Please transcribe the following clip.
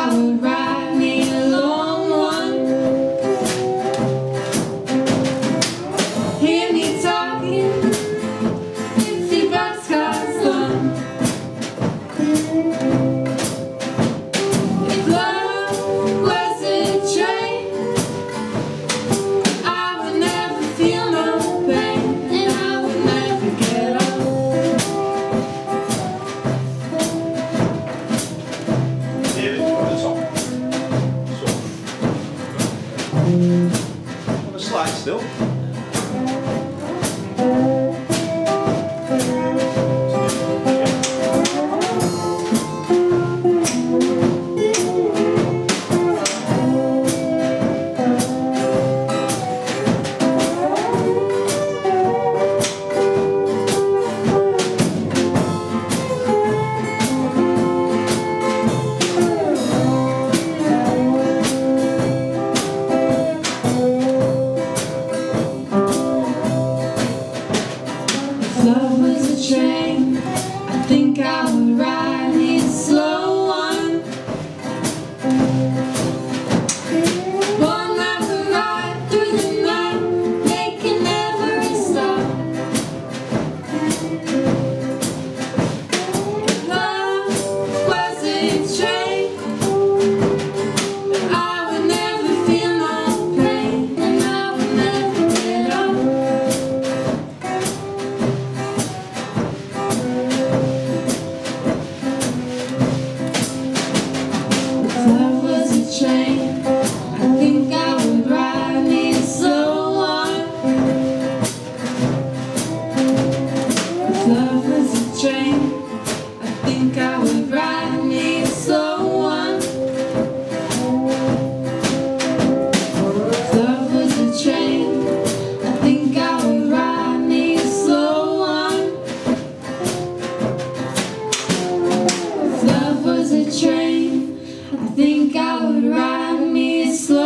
I would ride me a long one. Hear me talking, $50 cost them. If love was a train, I would never feel no pain, and I would never get off. On the slide still. If love was a train, I think I would ride me a slow one. One that would ride through the night, making every stop. If love was a train, I would never feel no pain, and I would never get off. If love was a train, I think I would ride me a slow one. If love was a train, I think I would ride me a slow one. If love was a train, I think I would ride me a slow one. If love was a train, I think I would ride me a slow